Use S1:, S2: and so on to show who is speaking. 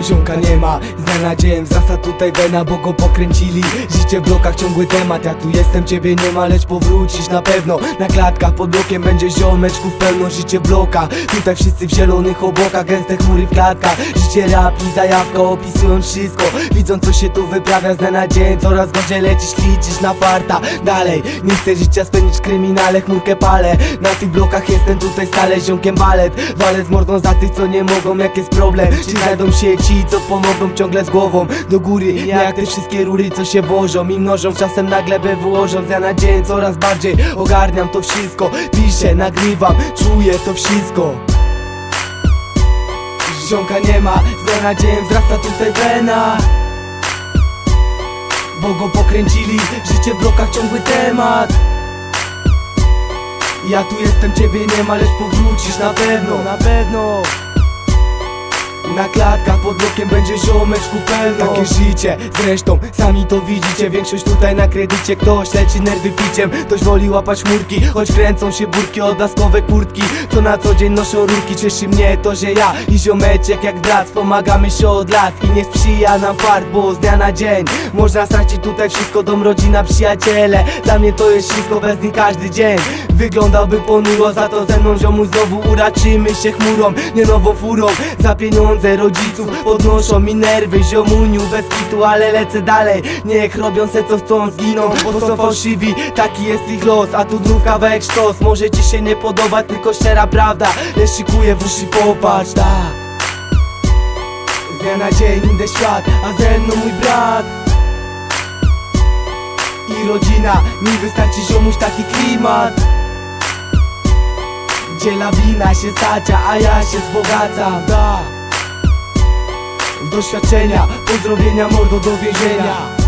S1: Ziomka nie ma, z dnia na dzień wzrasta tutaj wena, bo go pokręcili. Życie w blokach, ciągły temat, ja tu jestem, ciebie nie ma, lecz powrócisz na pewno. Na klatkach pod blokiem będzie ziomeczków pełno. Życie w blokach, tutaj wszyscy w zielonych obłokach, gęste chmury w klatkach. Życie rap i zajawka, opisując wszystko, widząc co się tu wyprawia z dnia na dzień. Coraz gorzej lecisz, liczysz na farta. Dalej, nie chcę życia spędzić w kryminale, chmurkę palę. Na tych blokach jestem tutaj stale, ziomkiem balet. Walę z mordą za tych co nie mogą, jak jest problem. Czy znajdą się ci co pomogą ciągle z głową do góry, nie jak te wszystkie rury co się włożą i mnożą, czasem na glebę wyłożą. Z dnia na dzień coraz bardziej ogarniam to wszystko, piszę, nagrywam, czuję to wszystko. Ziomka nie ma, z dnia na dzień wzrasta tutaj wena, bo go pokręcili. Życie w blokach, ciągły temat. Ja tu jestem, ciebie nie ma, lecz powrócisz na pewno, na pewno. Na klatkach pod blokiem będzie ziomeczków pełno. Takie życie, zresztą sami to widzicie. Większość tutaj na kredycie, ktoś leci nerwy piciem, ktoś woli łapać chmurki, choć kręcą się burki o daskowe kurtki, co na co dzień noszą rurki. Cieszy mnie to, że ja i ziomeczek jak brat wspomagamy się od lat i nie sprzyja nam fart, bo z dnia na dzień można stracić tutaj wszystko, dom, rodzina, przyjaciele. Dla mnie to jest wszystko, bez nich każdy dzień wyglądałby ponuro. Za to ze mną ziomu znowu uraczymy się chmurą, nie nową furą. Za pieniądze rodziców podnoszą mi nerwy, ziomuniu bez kitu, ale lecę dalej. Niech robią se co chcą, zginą, bo są fałszywi, taki jest ich los. A tu znów kawałek sztos, może ci się nie podobać, tylko szczera prawda, lecz szykuję w uszy, popatrz, tak. Z dnia na dzień idę świat, a ze mną mój brat i rodzina. Mi wystarczy ziomuś taki klimat, gdzie lawina się stacza, a ja się wzbogacam, da. Doświadczenia, pozdrowienia mordo do więzienia.